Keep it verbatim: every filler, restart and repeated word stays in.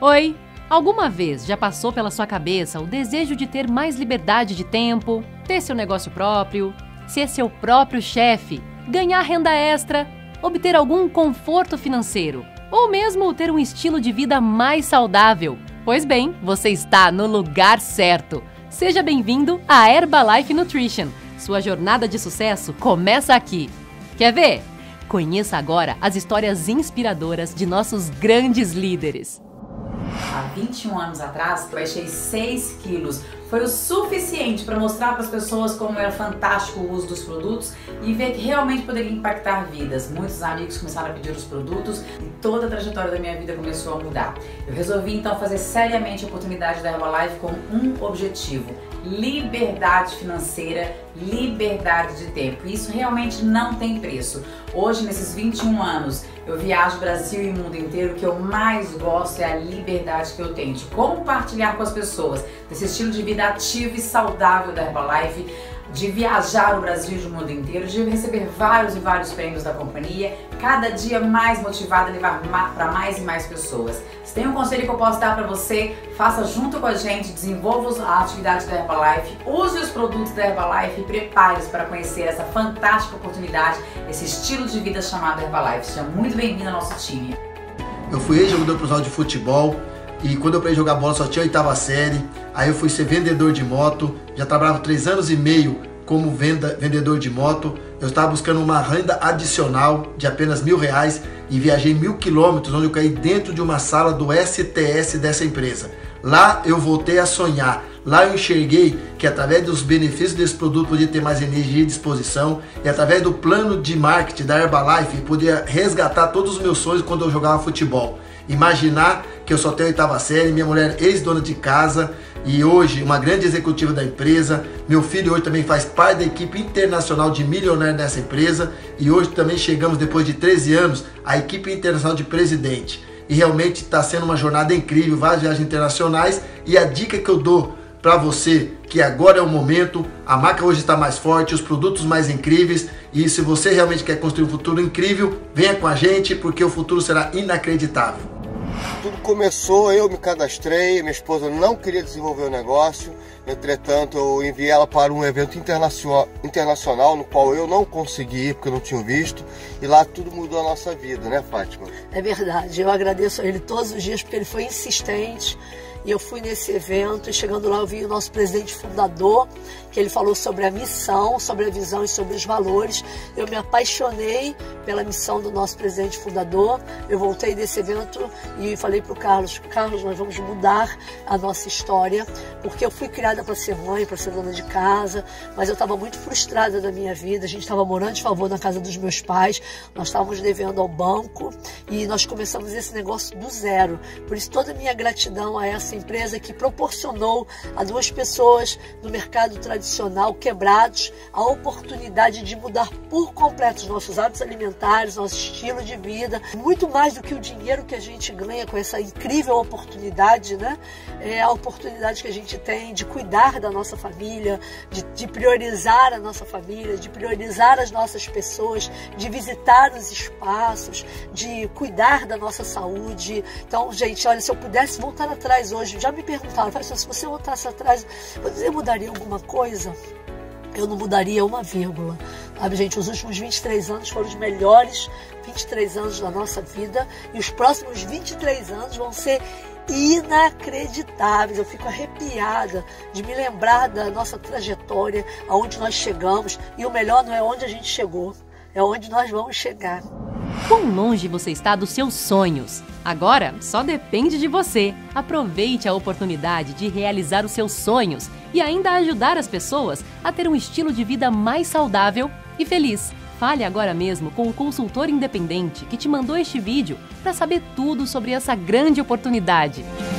Oi! Alguma vez já passou pela sua cabeça o desejo de ter mais liberdade de tempo, ter seu negócio próprio, ser seu próprio chefe, ganhar renda extra, obter algum conforto financeiro ou mesmo ter um estilo de vida mais saudável? Pois bem, você está no lugar certo! Seja bem-vindo à Herbalife Nutrition. Sua jornada de sucesso começa aqui. Quer ver? Conheça agora as histórias inspiradoras de nossos grandes líderes. Há vinte e um anos atrás, eu baixei seis quilos. Foi o suficiente para mostrar para as pessoas como era fantástico o uso dos produtos e ver que realmente poderia impactar vidas. Muitos amigos começaram a pedir os produtos e toda a trajetória da minha vida começou a mudar. Eu resolvi então fazer seriamente a oportunidade da Herbalife com um objetivo: liberdade financeira, liberdade de tempo. Isso realmente não tem preço. Hoje, nesses vinte e um anos, eu viajo o Brasil e o mundo inteiro. O que eu mais gosto é a liberdade que eu tenho de compartilhar com as pessoas desse estilo de vida ativo e saudável da Herbalife, de viajar o Brasil e o mundo inteiro, de receber vários e vários prêmios da companhia, cada dia mais motivada a levar para mais e mais pessoas. Se tem um conselho que eu posso dar para você, faça junto com a gente, desenvolva a atividade da Herbalife, use os produtos da Herbalife e prepare-se para conhecer essa fantástica oportunidade, esse estilo de vida chamado Herbalife. Seja muito bem-vindo ao nosso time. Eu fui ex-jogador profissional de futebol e quando eu parei de jogar bola só tinha a oitava série. Aí eu fui ser vendedor de moto, já trabalhava três anos e meio como venda, vendedor de moto. Eu estava buscando uma renda adicional de apenas mil reais e viajei mil quilômetros, onde eu caí dentro de uma sala do S T S dessa empresa. Lá eu voltei a sonhar. Lá eu enxerguei que através dos benefícios desse produto podia ter mais energia e disposição, e através do plano de marketing da Herbalife podia resgatar todos os meus sonhos quando eu jogava futebol. Imaginar que eu só tenho a oitava série, minha mulher ex-dona de casa e hoje uma grande executiva da empresa. Meu filho hoje também faz parte da equipe internacional de milionário dessa empresa e hoje também chegamos, depois de treze anos, à equipe internacional de presidente. E realmente está sendo uma jornada incrível, várias viagens internacionais. E a dica que eu dou para você, que agora é o momento, a marca hoje está mais forte, os produtos mais incríveis, e se você realmente quer construir um futuro incrível, venha com a gente, porque o futuro será inacreditável. Tudo começou, eu me cadastrei, minha esposa não queria desenvolver o negócio, entretanto eu enviei ela para um evento internacional, internacional no qual eu não consegui ir, porque eu não tinha visto, e lá tudo mudou a nossa vida, né, Fátima? É verdade, eu agradeço a ele todos os dias porque ele foi insistente. E eu fui nesse evento e chegando lá eu vi o nosso presidente fundador, que ele falou sobre a missão, sobre a visão e sobre os valores. Eu me apaixonei pela missão do nosso presidente fundador. Eu voltei desse evento e falei para o Carlos, Carlos, nós vamos mudar a nossa história, porque eu fui criada para ser mãe, para ser dona de casa, mas eu estava muito frustrada da minha vida. A gente estava morando de favor na casa dos meus pais, nós estávamos devendo ao banco e nós começamos esse negócio do zero. Por isso toda a minha gratidão a essa empresa que proporcionou a duas pessoas no mercado tradicional quebrados a oportunidade de mudar por completo os nossos hábitos alimentares, nosso estilo de vida, muito mais do que o dinheiro que a gente ganha com essa incrível oportunidade, né? É a oportunidade que a gente tem de cuidar da nossa família, de, de priorizar a nossa família, de priorizar as nossas pessoas, de visitar os espaços, de cuidar da nossa saúde. Então, gente, olha, se eu pudesse voltar atrás hoje, já me perguntaram, se você voltasse atrás, você mudaria alguma coisa? Eu não mudaria uma vírgula. Sabe, gente, os últimos vinte e três anos foram os melhores vinte e três anos da nossa vida e os próximos vinte e três anos vão ser inacreditáveis. Eu fico arrepiada de me lembrar da nossa trajetória, aonde nós chegamos, e o melhor não é onde a gente chegou, é onde nós vamos chegar. Quão longe você está dos seus sonhos? Agora só depende de você. Aproveite a oportunidade de realizar os seus sonhos e ainda ajudar as pessoas a ter um estilo de vida mais saudável e feliz. Fale agora mesmo com o consultor independente que te mandou este vídeo para saber tudo sobre essa grande oportunidade.